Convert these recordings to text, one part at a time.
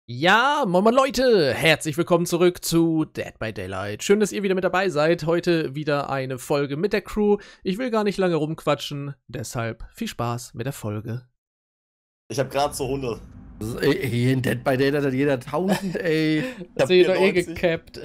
Ja, moin moin Leute, herzlich willkommen zurück zu Dead by Daylight. Schön, dass ihr wieder mit dabei seid. Heute wieder eine Folge mit der Crew. Ich will gar nicht lange rumquatschen, deshalb viel Spaß mit der Folge. Ich habe gerade so 100. Hier in Dead by Daylight hat jeder 1000, ey. Das seht ihr doch eh gecapped.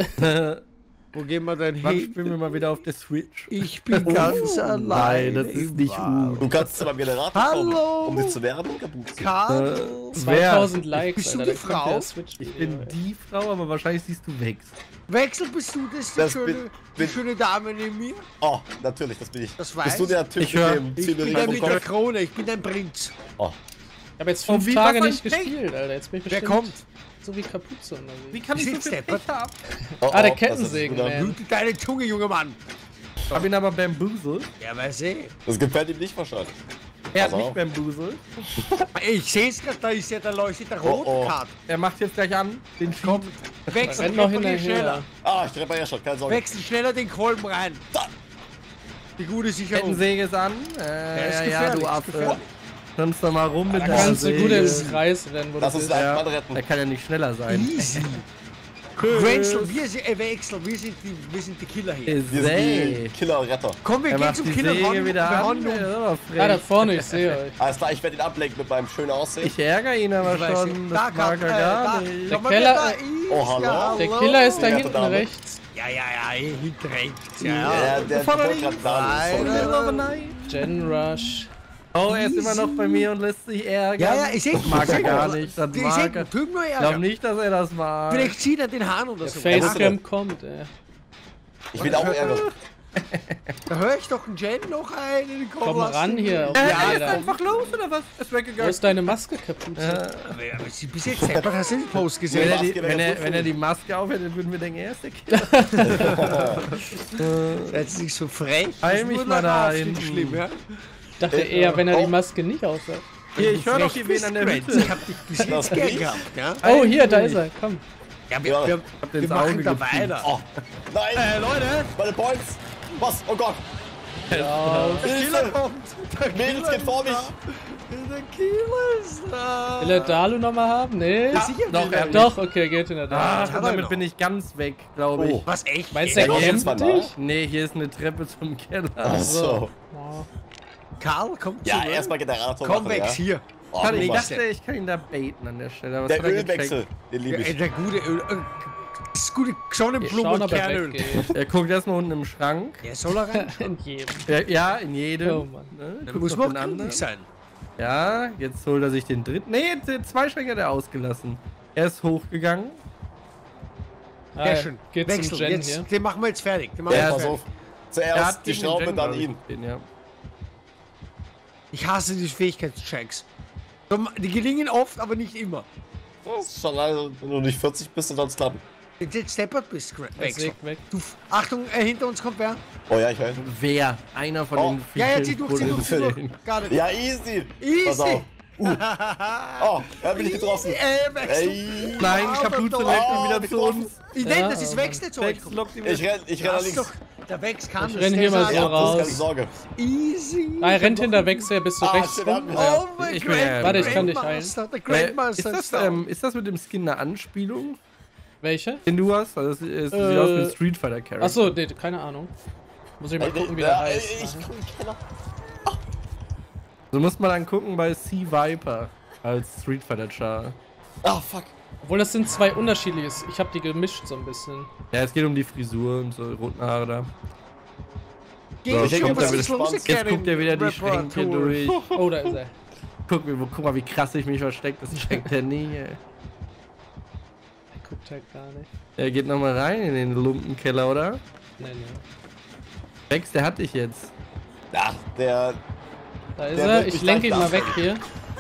Wo gehen wir denn hin? Spielen wir mal wieder auf der Switch. Ich bin ganz allein. Nein, das ist nicht gut. Du kannst zu meinem Generator kommen, um dich zu wehren. Karl, 2000 Likes, bist du Alter, die da kommt Frau? der Switch Ich bin die Frau, aber wahrscheinlich siehst du weg. Wechsel bist du das, die schöne Dame neben mir? Oh, natürlich, das bin ich. Das weiß Bist du der Typ ich. Hör. mit dem Ich bin Szenerie der vom mit der Kopf? Krone, ich bin dein Prinz. Oh, Ich habe jetzt Oh, 5 wie, Tage was nicht ein Pech? gespielt, Alter. Jetzt bin ich Wer bestimmt kommt? so wie Kapuze unterwegs. Wie kann ich so Sitzt viel der? Pech haben? oh, Ah, der oh, Kettensägen, das ist gut. man. Du deine Zunge, junger Mann. Hab ihn aber bamboozelt. Ja, weiß ich. Das gefällt ihm nicht wahrscheinlich. Er hat Pass mich auf. bamboozelt. Ich seh's grad, da ist ja, da leuchtet der Oh, rote oh. Kart. Er macht jetzt gleich an, den Komm, Schieb. wechsel, Rennt noch reparier schneller. hinterher. Ah, ich repariere schon, keine Sorge. Wechsel schneller den Kolben rein. Da. Die gute Sicherung. Kettensäge ist an. ist Ja, du gefährlich, Affe. Kommst doch mal rum mit Da der kannst du gut Säge. ins Kreis rennen, wo du Lass uns bist. einen Mann Ja, retten. er kann ja nicht schneller sein. Easy. Wechsel, Wechsel, wir sind die Killer hier. Wir sind Säge. die Killer-Retter. Komm, wir Er gehen macht zum die Killer. Säge wieder an. Ron. Er ist aber frech. Ah, da vorne, ich sehe euch. Alles klar, ich werde ihn ablenken mit meinem schönen Aussehen. Ich ärgere ihn aber Ich weiß schon. nicht. Das mag er gar nicht. Der Keller- Oh, hallo. Der Killer ist da Ja, hinten Dame. rechts. Ja, hinten rechts. Ja, der Bevor er wollte gerade Nein, planen. nein. Gen Rush. Oh, er ist immer noch bei mir und lässt sich ärgern. Ja, ich sehe. Das mag er gar nicht. Das Ich mag er. Typ nur Ich glaube Ärger. nicht, dass er das mag. Vielleicht zieht er den Hahn oder Der so. Facecam kommt, ey. Ich will auch ärgern. Da höre ich doch einen Jen noch einen. Komm ran hier. Auf Er die ist Räder. einfach los, oder was? Er ist Wo weggegangen. ist deine Maske kaputt? Aber sie bis jetzt selber hast du den Post Wenn gesehen. er, Maske die, wäre wenn, er, gut wenn für er mich. die Maske aufhält, würden wir denken, er ist der Killer. Seid ihr nicht so frech? Heil Das ist mich nur mal nach da Aufstieg hinten. schlimm, ja? Ich dachte eher, wenn er die Maske nicht aushält. Hier, ich höre doch hier wen an der Friends, Hütte. Ich hab dich bis jetzt gern gehabt, ja? Oh, hier, da ist er. Komm. Ja, Ja. wir den ins machen Auge da gepiekt. weiter. Oh, nein. Leute, Meine Points. Was? Oh Gott. Ja. Hilfe. Mädels geht vor mich. der Killer ist da. Will er Dalu nochmal haben? Nee. Ja, sicher Doch, will er er- nicht. Doch, okay, geht in der Dalu. Ach, hat und er damit noch. bin ich ganz weg, glaube ich. Oh. Was, echt? Meinst du, Ja, er jetzt kämpft mal dich? Nee, hier ist eine Treppe zum Keller. Ach so. Oh. Karl, komm Ja, zurück. erstmal Generator Komm machen, weg ja. hier. Oh, Kann, ich guck mal. dachte, ich kann ihn da baiten an der Stelle. Aber was Der hat er Ölwechsel, gecheckt? den liebe Ja, ich. der gute Öl. Das gute Schauen, Sonnenblumen ob er Kernöl. weggeht. Er guckt erstmal unten im Schrank. Ja, soll er rein? In jedem. Ja, in jedem. Oh Mann. Ne? Dann Guckt muss auf man auch den anderen. glücklich sein. Ja, jetzt holt er sich den dritten. Nee, den zwei Schränke hat er ausgelassen. Er ist hochgegangen. Sehr schön. Geht zum Wechsel. Gen Jetzt, hier. den machen wir jetzt fertig. Den machen Ja, wir pass fertig. auf. Zuerst die gegen den Schraube, Jen, dann glaub ich, ihn. den, ja. Ich hasse die Fähigkeitschecks. Die gelingen oft, aber nicht immer. Das ist schon also, wenn du nicht 40 bist, dann soll es klappen. Wenn du jetzt steppert bist, Er wechsel. sägt weg. Du, Achtung, hinter uns kommt wer? Oh ja, ich weiß. Wer? Einer von Oh. den Ja, zieh durch, zieh durch, zieh durch. Gar nicht. Ja, easy. Easy. Pass auf. Oh, da bin ich getroffen. Wechsel. Ey. Nein, Kapuze lenkt ihn wieder zu getroffen. uns. Ich Ja, denke, das ist aber- Wechselzeug. Wex lockt ihn Ich wieder. renn nach Das ist links. doch, der Wex kann Ich das. renn hier der mal sagt, so Ja, das ist raus. keine Sorge. Easy. Ah, er rennt hinter Wechsel, bist du Ah, rechts shit, rum? hat Oh mein Ich bin ja- Warte, ich kann dich Grandmaster, der Ist Grandmaster ist das mit dem Skin eine Anspielung, Welche? den du hast? Also, es sieht aus wie ein Street Fighter Character. Achso, nee, keine Ahnung. Muss ich mal gucken, wie der heißt. Ich kenne So muss man dann gucken bei Sea Viper als Street Fighter Char. Ah, fuck. Obwohl, das sind zwei unterschiedliche. Ich habe die gemischt so ein bisschen. Ja, es geht um die Frisur und so roten Haare da. Geh, So, schau, kommt was er ist wieder- los, Jetzt Academy guckt er wieder die Schränke Reparatur. durch. Oh, da ist er. Guck mal, wie krass ich mich versteckt. Das checkt er nie, ey. Er guckt halt gar nicht. Er geht nochmal rein in den Lumpenkeller, oder? Nee, nee. Wex, der hat dich jetzt. Ja, der. Da ist Der er. wird Ich mich lenke ihn gleich mal weg hier.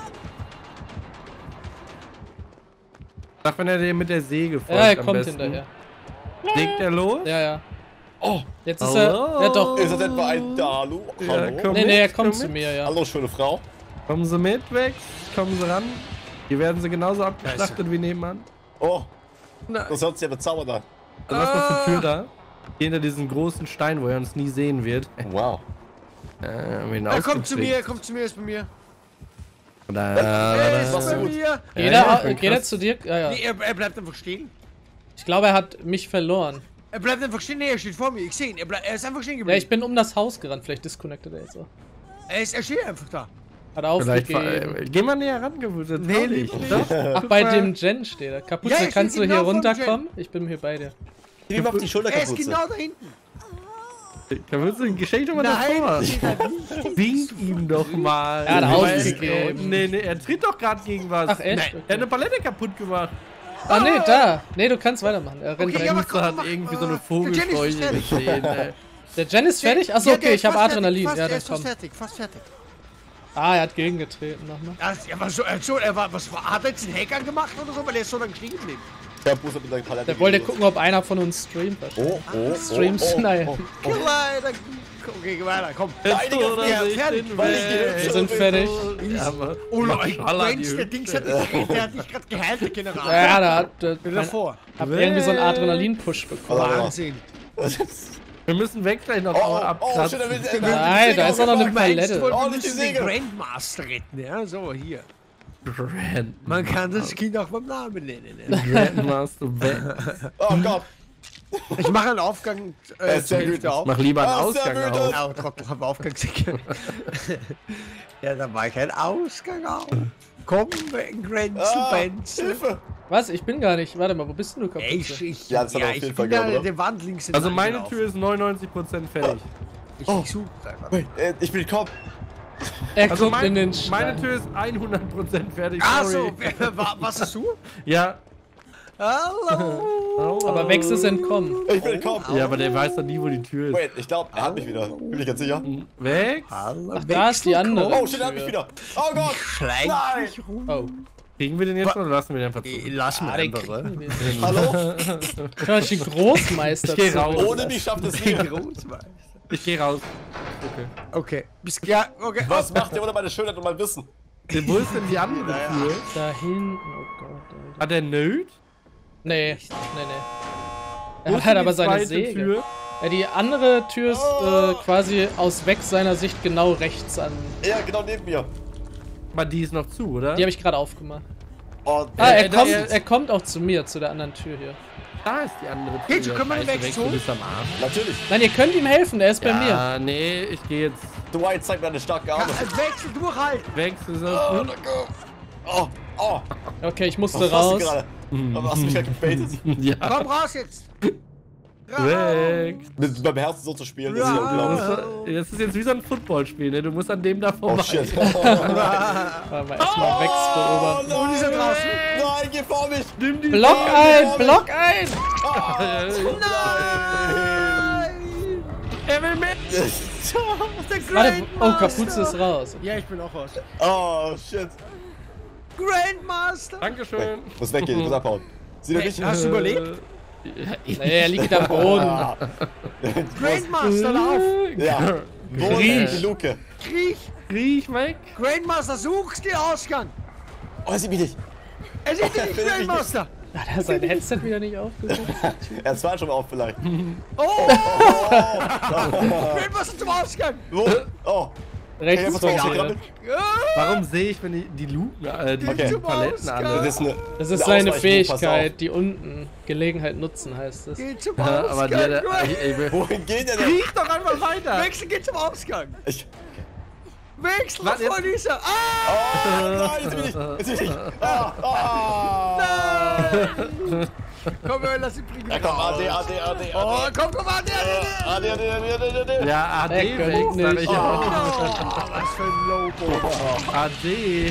Sag, wenn er dir mit der Säge folgt. Ja, er am kommt besten. hinterher. Legt er los? Ja, ja. Oh, Jetzt ist Hallo? er. Ja, doch. ist das etwa ein Dalu? Ja, Hallo? komm. Nee, nee, er Komm kommt mit. zu mir, ja. Hallo, schöne Frau. Kommen Sie mit, Wex. Kommen Sie ran. Hier werden sie genauso abgeschlachtet wie nebenan. Oh, Nein. das hört sich ja bezaubert an. Also was ist die Tür da? Hier hinter diesem großen Stein, wo er uns nie sehen wird. Wow. Haben wir ihn Er kommt zu ausgeklickt. mir, er kommt zu mir, ist bei mir. Er ist machst du bei gut. mir. Geht er zu dir? Ja, ja. Nee, er bleibt einfach stehen. Ich glaube, er hat mich verloren. Er bleibt einfach stehen. Nee, er steht vor mir. Ich sehe ihn. Er ist einfach stehen Ja, geblieben. ich bin um das Haus gerannt. Vielleicht disconnected er jetzt auch. Er steht einfach da. Hat er Vielleicht aufgegeben. geh mal näher ran, gewusst. Nee, nicht. Ach, bei dem Gen steht er. Kapuze, Ja, ich kannst du steht hier genau vor dem runterkommen? Ich bin hier bei dir. Gib ihm auf die Schulter Er ist kaputt. genau da hinten. Gewusst, geschenk doch mal Nein, davor. steht da nicht. Wink ihm doch mal. Er hat Weil- aufgegeben. Nee, er tritt doch gerade gegen was. Ach, echt? Er hat eine Palette kaputt gemacht. Ah, nee, da. Nee, du kannst weitermachen. Er rennt Okay, rein. ja, aber Muster hat komm, irgendwie mach, so eine der Jenny ist Vogelscheuche fertig. gesehen, ey. Der Gen ist fertig? Achso, Ja, okay, der ich ist habe fast Adrenalin. fertig, Ja, er dann ist fast komm. fertig, fast fertig. Ah, er hat gegengetreten nochmal. Hat er jetzt einen Hack angemacht oder so, weil er ist so lange stehen geblieben? Kapuze mit der Palette. Der wollte gegen gucken, ob einer von uns streamt. Stream schneiden. Kleiner. Okay, geh weiter, komm. Einiger Ja, Ich fertig. bin Weil ich weg. Wir sind fertig. Ja, aber Oh Leute, Maschallah, die Mensch, der Dings hat der hat dich gerade geheilt, der General. Ja, da hat Bin davor. hab irgendwie so einen Adrenalin-Push bekommen. Wahnsinn. wir müssen weg gleich noch Oh, abkratzen. shit, er will. Nein, da ist auch noch eine Meinst Palette. du, Oh, wir nicht die müssen den Segel. Grandmaster retten, ja? So, hier. Grandmaster Man kann das Kind auch beim Namen nennen. Ne? weg. Oh Gott. Ich mache einen Aufgang ist sehr zur Hälfte gut. auf. Mach lieber einen Ah, sehr Ausgang gut. auf. Ja, Trottel, hab Aufgangssignal. Ja, da war kein Ausgang auf. Komm, Grenzen, Ah, Benzel. Hilfe. Was? Ich bin gar nicht. Warte mal, wo bist denn du kaputt? Ja, das hat er auf jeden Fall bin da gehört, oder? der Wand links Also entlang meine gelaufen. Tür ist 99% fertig. Ich suche einfach. Wait, ich bin Cop. Er Also guckt in den meine Stein. Tür ist 100% fertig. Ach sorry. so, was ist du? Ja. Hallo. Aber Wex ist entkommen. Ich bin Cop. Ja, aber der weiß doch nie, wo die Tür ist. Wait, ich glaube, er hat mich wieder. Bin ich ganz sicher. Weg? Hallo. Ach, da ist die andere. Oh, shit, er hat mich wieder. Oh Gott. Schleich Nein. dich rum. Oh. Kriegen wir den jetzt oder lassen wir den einfach zu? Lass Ah, mal den einfach, kriegen wir. Hallo? Ja, ich bin Großmeister. Ich geh zu- raus. Ohne mich schafft es nie. Großmeister. Ich geh raus. Okay. Okay. Ja, okay. Was macht ihr ohne meine Schönheit und mein Wissen? Wo ist denn die andere Tür? Da hinten. Oh Gott. Alter. Hat er Nöt? Nee. Wo Er ist hat denn aber die seine zweite Säge. Tür? Ja, die andere Tür ist quasi aus Wex seiner Sicht genau rechts an. Ja, genau neben mir. Aber die ist noch zu, oder? Die habe ich gerade aufgemacht. Oh, Ah, da er kommt auch zu mir, zu der anderen Tür hier. Da ist die andere Tür. Geht schon, können wir Scheiße, weg, Wex, so? du bist am Arsch. natürlich. Nein, ihr könnt ihm helfen, der ist bei mir. Ja, nee, ich gehe jetzt. Dwight zeigt mir eine starke Arme. Wechsel durchhalten. Wex ist Oh, das. danke. Oh, oh. Okay, ich musste Was machst du raus. gerade? Aber hast du mich halt gebaitet? Ja. Komm raus jetzt. Wex. Mit meinem Herzen so zu spielen, das ist ja Ja. unglaublich. Das ist jetzt wie so ein Footballspiel, ne? Du musst an dem da vorbei. Oh shit. Warte mal, erstmal Wex beobachten. nein, ist er draußen? Nein, geh vor mich. Nimm die Block ein! Block ein! Er will mit! Warte, oh, Kapuze ist raus. Ja, ich bin auch raus. Oh shit. Grandmaster. Dankeschön. Muss weggehen, ich muss abhauen. Sieh doch nicht. Hast du überlebt? Nee, er liegt am Boden. Grandmaster, lauf. Ja. Wo Kriech. ist die Luke? Kriech. Riech weg! Grandmaster, suchst den Ausgang. Oh, er sieht mich nicht. Er sieht dich nicht, Grandmaster. Hat er sein Headset wieder nicht aufgesetzt? Er ist zwar schon mal auf vielleicht. Oh. Grandmaster zum Ausgang. Wo? Oh. Rechts was von war das dir. gerade? Warum sehe ich, wenn die Luken, die Okay. Paletten an? Das ist eine. Das ist eine seine Ausweichmove, pass Fähigkeit, die unten Gelegenheit nutzen heißt es. Geh zum Ja, Ausgang. aber die hat er. auf. Wohin geht der denn? Riech doch einfach weiter! Wechsel, geh zum Ausgang. Ich. Wechsel, Warte, was war dieser? Ah! Oh nein, jetzt bin ich. Jetzt bin ich. Ah, ah. Komm, wir lass ihn bringen. Ja, komm, AD. Oh, komm, AD. AD. Ja, AD Ecke, weg, sag nicht. ich Oh, auch. was für ein Lobo. AD.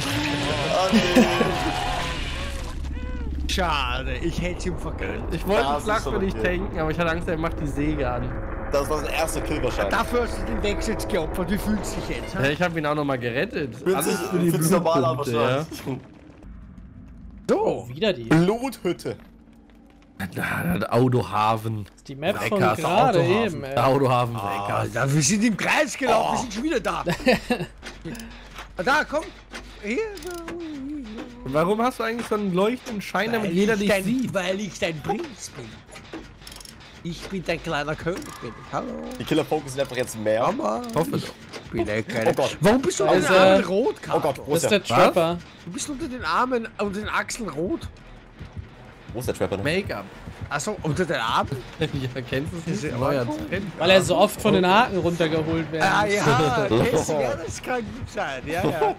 Schade, ich hätte ihm vergönnt. Ich wollte Das ist flach schon für dich okay. tanken, aber ich hatte Angst, er macht die Säge an. Das war sein erster Kill wahrscheinlich. Dafür hast du den Wechsel jetzt geopfert. Wie fühlst du dich jetzt? Ja, ich habe ihn auch nochmal gerettet. Alles für die Find's normal, aber Blutpunkte, ja. schon. Oh, wieder die. Bluthütte. Na, Autohafen. Die Map von Weckers, gerade Autohafen. eben, ey. Autohafen, Weckers. Alter, wir sind im Kreis gelaufen, wir sind schon wieder da. Da, komm. Hier. Warum hast du eigentlich so einen leuchtenden Schein, damit jeder dich sieht? Weil ich dein Prinz bin. Ich bin dein kleiner König, bin ich. Hallo. Die Killer Focus sind einfach jetzt mehr. Mama. Hoffe doch. spiele keine. Oh Gott. Warum bist du unter Also, den Armen rot, Oh Gott, wo Das ist ist der der? Trapper. Du bist unter den Armen und den Achseln rot. Wo ist der Trapper denn? Make-up. Achso, unter den Armen? Ja, kennst du es Ist nicht? er Neuer auch? Trend. Weil er so oft von den Haken runtergeholt wird. Ah ja, das kann gut sein, ja.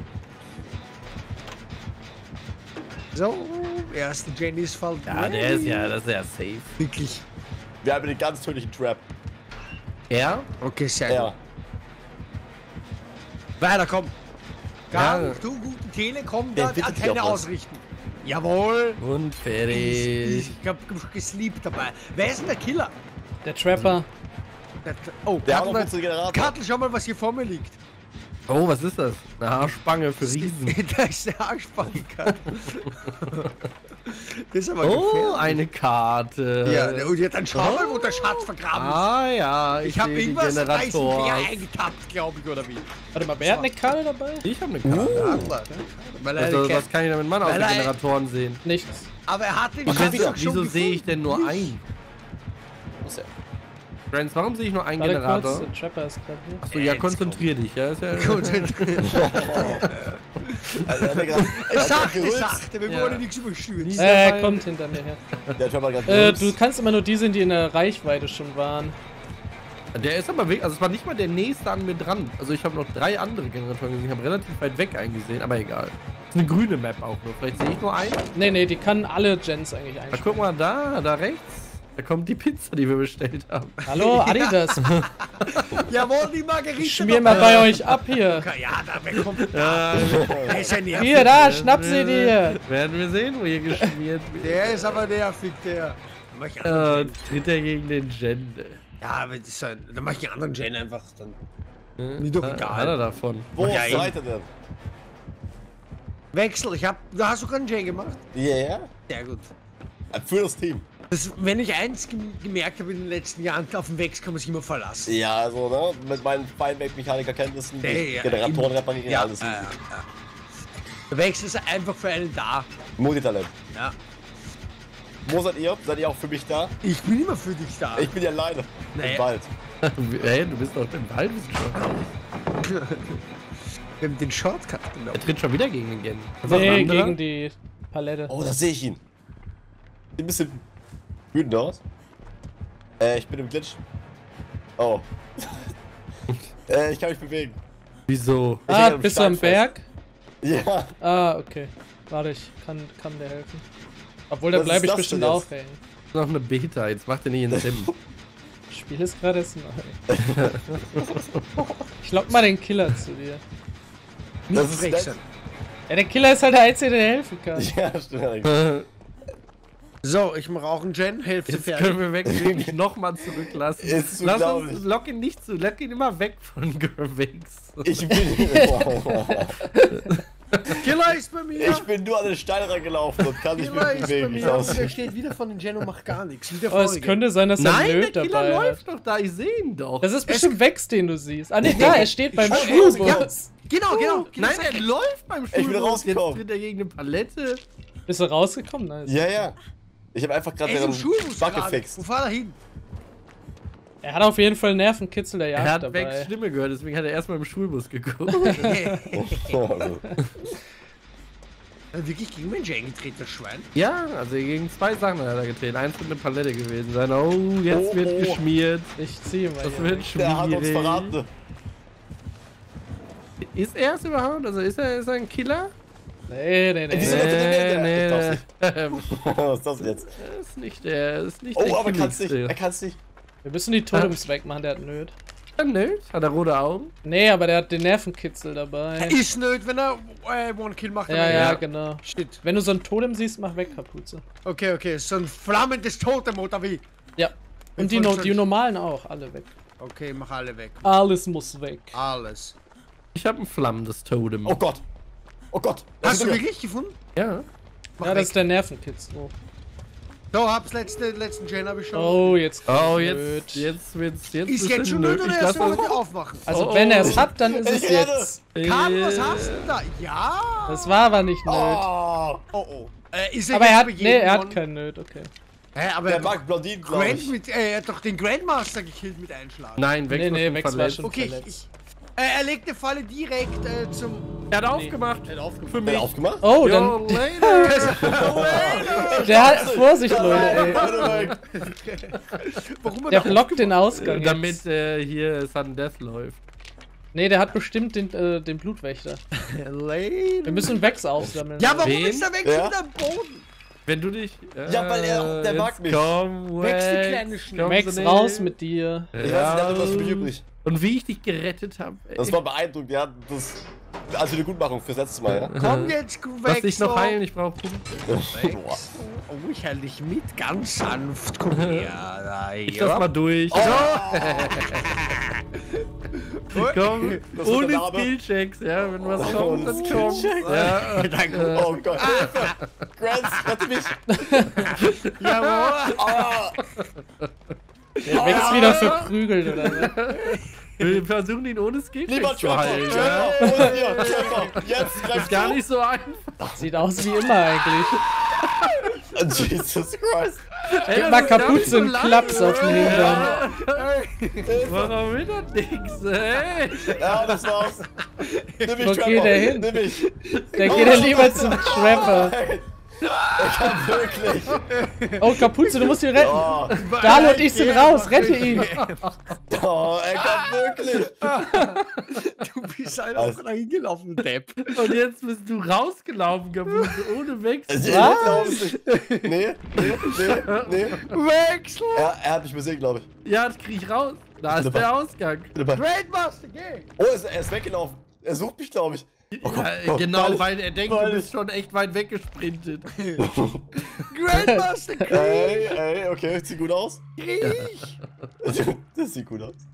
So, erste Jennys Fall. Ja, das ist ja safe. Wirklich. Wir haben den ganz tödlichen Trap. Er? Okay, sehr gut. Ja. Weiter, komm. Ja. Gang, du gute Telekom, Der da entwickelt sich Antenne auch was. ausrichten. Jawohl. Und fertig. Ich hab gesleept dabei. Wer ist denn der Killer? Der Trapper. Oh, Der hat noch Kattel, unsere Generator. Kattel, schau mal, was hier vor mir liegt. Oh, was ist das? Eine Haarspange für Riesen. Da ist der Arschbanker. Das ist aber Oh, gefährlich. eine Karte. Ja, und jetzt dann schau mal, wo der Schatz vergraben ist. Ah ja, Ich habe sehe die irgendwas Generatoren. Eisenbär eingetappt, glaube ich, oder wie? Warte mal, wer hat eine Karre dabei? Ich habe eine Karte. Weil er Also, kennt- was kann ich damit machen, außer Weil er- Generatoren sehen? Nichts. aber er hat den Und Schatz wieso, doch schon sehe ich gefunden. denn nur einen? Wo ist der? Friends, warum sehe ich nur einen Warte Generator? kurz, der Trapper ist gerade hier. Achso, ja, konzentrier dich, ja. Ist ja Gut, Also, der hat sachte, sachte, wir Ja. wollen nichts überstürzen. Er kommt hinter mir her. Der Trapper gerade. Du kannst immer nur die sehen, die in der Reichweite schon waren. Der ist aber weg, also es war nicht mal der nächste an mir dran. Also ich habe noch 3 andere Generatoren gesehen, ich habe relativ weit weg eingesehen, aber egal. Ist eine grüne Map auch nur, vielleicht sehe ich nur einen. Nee, die kann alle Gens eigentlich Na, einstellen. guck mal da rechts. Da kommt die Pizza, die wir bestellt haben. Hallo, Adidas. Jawohl, die Margarita. Schmier mal bei euch ab hier. Ja, da bekommt der ist ja nervig. Hier, da, schnapp sie dir. Werden wir sehen, wo hier geschmiert wird. Der ist aber nervig, der. Dann mach ich einen anderen Tritt er gegen den Gen. Gen. Ja, aber das ist ein, dann mach ich einen anderen Gen einfach. Dann. Mir doch Hat er egal. davon. Wo Ja, seid ihr denn? Wechsel, da hast du gerade einen Gen gemacht? Yeah. Sehr gut. Für das Team. Das, wenn ich eins gemerkt habe in den letzten Jahren, auf den Wechsel kann man sich immer verlassen. Ja, also, ne, mit meinen Feinweg-Mechaniker-Kenntnissen, Ja, Generatoren reparieren, ja, alles. Der Wechsel ist einfach für einen da. Multitalent. Ja. Wo seid ihr? Seid ihr auch für mich da? Ich bin immer für dich da. Ich bin ja alleine. Naja. Im Wald. Hey, du bist doch im Wald. Bist du schon. Wir haben den Shortcut genommen. Er tritt schon wieder gegen den Gen. Ist das ein Nee, anderer? gegen die Palette. Oh, da sehe ich ihn. Sieht ein bisschen wütend aus. Ich bin im Glitch. Oh. Ich kann mich bewegen. Wieso? Ich Ah, hänge am bist du am Stein Berg? fest. Ja. Ah, okay. Warte, ich kann dir helfen. Obwohl, da Was bleibe ist ich das denn bestimmt jetzt? auch hängen. Das ist noch eine Beta, jetzt macht er nicht in Sim. Das Spiel ist gerade erst neu. Ich lock mal den Killer zu dir. Das ist Wechseln. Ja, der Killer ist halt der Einzige, der helfen kann. Ja, stimmt eigentlich. So, ich mache auch einen Gen, Hälfte Jetzt fertig. können wir Wix nochmal zurücklassen. Ist zu Lass glaublich. uns, lock ihn nicht zu, lock ihn immer weg von Wix. Ich bin. Killer ist bei mir! Ich bin nur an den Stein rangelaufen und kann nicht Killer mehr ist bei bewegen. mir! Aus. Und der steht wieder von den Gen und macht gar nichts. Wie der Aber es vorige. könnte sein, dass er Nein, der Nöt Killer dabei läuft hat. doch da, ich sehe ihn doch. Das ist bestimmt Wex, den du siehst. Ah, nee, da, er steht beim Ja, Schulbus. Genau. Nein, er läuft beim Schulbus. bin rausgekommen. Jetzt tritt er gegen eine Palette. Bist du rausgekommen? Nice. Ja, ja. Ich habe einfach gerade Er ist im den Schulbus Bug gerade. gefixt. Wo fahr er hin? Er hat auf jeden Fall einen Nervenkitzel der Er Jagd hat dabei. Wex Stimme gehört, deswegen hat er erstmal im Schulbus geguckt. Wirklich gegen mein Gen getreten, das Schwein? Ja, also gegen 2 Sachen hat er getreten. Eins wird eine Palette gewesen sein. Oh, jetzt Oh, wird oh. geschmiert. Ich ziehe mal. Das hier wird weg. Der hat uns schwierig. verraten. Ist er es überhaupt? Also ist er ein Killer? Nee. Wieso? Nee, Was ist das denn jetzt? ist nicht der, ist nicht Oh, der aber er kann's nicht. Killigste. Er kann's nicht. Wir müssen die Totems wegmachen, der hat Nöt. Nö, hat er rote Augen? Nee, aber der hat den Nervenkitzel dabei. Ist nicht, wenn er One-Kill macht. Ja, aber ja, genau. Shit. Wenn du so ein Totem siehst, mach weg, Kapuze. Okay. So ein flammendes Totem, oder wie? Ja. Und die, die normalen auch, alle weg. Okay, mach alle weg. Alles muss weg. Alles. Ich habe ein flammendes Totem. Oh Gott. Oh Gott. Hast du wirklich? wirklich gefunden? Ja. Mach Ja, weg. das ist der Nervenkitzel. Oh, So, letzten Gen habe ich schon. oh jetzt. Oh, Nöt. jetzt wird's Ist bisschen jetzt schon nö- nicht oder ich erst lass mal das- aufmachen? Also, Oh, wenn er oh. es hat, dann ist es Ich renne. jetzt. Karl, was hast du denn da? Ja! Das war aber nicht Nöt. Oh, Oh. Ist Aber er hat, jetzt bei nee, jedem er hat One- keinen Nöt, okay. Hä, aber der er hat mag Blondinen, glaube Grand ich. mit, er hat doch den Grandmaster gekillt mit Einschlag. Nein, Wex Nee, war schon Wex war verletzt. schon Okay, verletzt. Er legt eine Falle direkt zum... Er hat aufgemacht. Er hat Für mich. aufgemacht? Oh, Yo, dann. later. Der hat. Vorsicht, Leute, ey. Warum Der blockt den Ausgang. Damit Jetzt. hier Sudden Death läuft. Nee, der hat bestimmt den Blutwächter. Wir müssen Vex aufsammeln. Ja, warum Wen? ist er weg Ja? von der Boden? Wenn du dich. Ja, weil der jetzt mag mich. Komm, Vex, die Wax, kleine komm Max, so raus nicht. mit dir. Ich weiß nicht, der hat was für mich übrig. Und wie ich dich gerettet habe. Das war beeindruckend, ja. Das. Also eine Gutmachung fürs letzte Mal, ja. Komm jetzt, Lass dich noch Vexo. heilen, ich brauche Punkte. Boah. Oh, ich halte dich mit, ganz sanft. Komm her. Da, Ich lass mal durch. Oh, Komm, Das ist ohne der Name. Skillchecks, ja, wenn was kommt, Ohne dann kommt. Skillchecks. Ja, Danke. oh Gott. Grants, rette mich. Jawohl. Ah. Vex wieder verprügelt oder so. wir versuchen ihn ohne Skillchecks Lieber zu Trevor, heilen. Ja. Trevor, hol dir, Trevor. Jetzt Ist greif gar zu. nicht so einfach. Sieht aus wie immer eigentlich. Jesus Christ. Ey, Gib das mal ist gar Kapuze nicht so und lang. Klaps auf den Hintern. Warum will das nix, ey? Ja, das war's. Nimm mich, Wo Trevor. geht er hin? Nimm mich. Dann geht er lieber zum Trapper. Nein. Er kann wirklich. Oh, Kapuze, du musst ihn retten. Oh, Dalu und ich sind raus, rette ihn. oh, er kann wirklich. Du bist einfach reingelaufen, Depp. Und jetzt bist du rausgelaufen, Kapuze, ohne Wechsel. Ich glaub's nicht. Nee. Wechsel. Er hat mich besiegt, glaube ich. Ja, das krieg ich raus. Da ist der Ausgang. Greatmaster, geh. Oh, er ist weggelaufen. Er sucht mich, glaube ich. Oh, Ja, genau, weil- weil er denkt, weil du bist schon echt weit weggesprintet. Greatmaster, krieg. Ey, okay, sieht gut aus. Krieg. Das sieht gut aus.